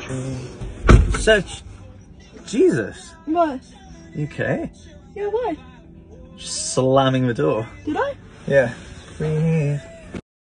So, Jesus. What? You okay? Yeah, why? Just slamming the door. Did I? Yeah. Breathe.